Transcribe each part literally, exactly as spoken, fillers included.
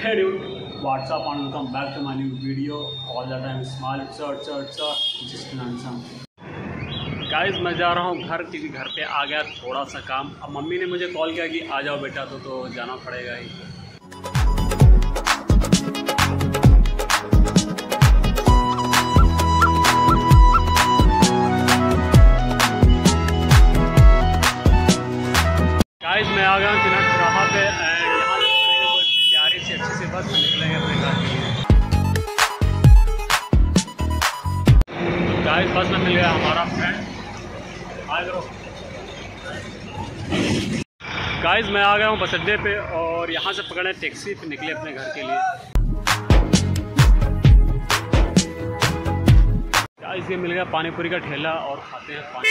Hey dude, what's up and welcome back to my new video. All the time smile, it's a, it's a, it's a, just handsome. Guys, मैं जा रहा हूँ घर क्योंकि घर पे आ गया थोड़ा सा काम। अब मम्मी ने मुझे कॉल किया कि आ जाओ बेटा, तो तो जाना पड़ेगा ही। गाइस, मैं आ गया हूँ चिनाट चौराहा पे एंड यहाँ से कोई प्यारी सी अच्छी सी बस में निकलेंगे अपने घर के लिए। गाइस, बस में मिल गया हमारा फ्रेंड। Hi bro. गाइस, मैं आ गया हूँ बस अड्डे पे और यहाँ से पकड़े टैक्सी पे निकले अपने घर के लिए। गाइस, ये मिल गया पानी पूरी का ठेला और खाते हैं पानी।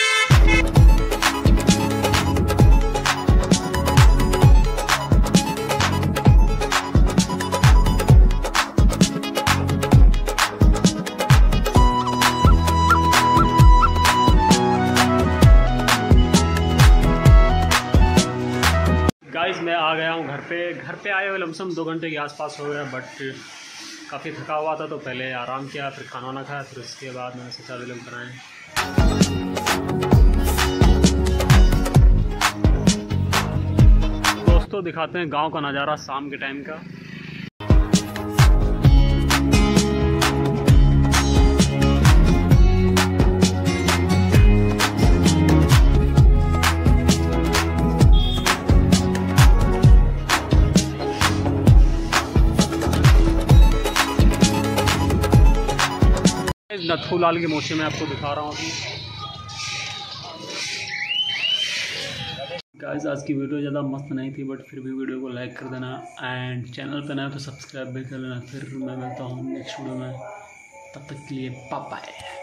गाइस, मैं आ गया हूँ घर पे। घर पे आए हुए लमसम दो घंटे के आसपास हो गया, बट काफ़ी थका हुआ था तो पहले आराम किया, फिर खाना वाना खाया, फिर उसके बाद मैंने सोचा फिल्म बनाएं। दोस्तों, दिखाते हैं गांव का नज़ारा शाम के टाइम का। नथू लाल के मोचे में आपको दिखा रहा हूँ अभी। गाइस, आज की वीडियो ज़्यादा मस्त नहीं थी, बट फिर भी वीडियो को लाइक कर देना एंड चैनल पे नया तो सब्सक्राइब भी कर लेना। फिर मैं मिलता हूँ नेक्स्ट वीडियो में, तब तक के लिए बाय बाय।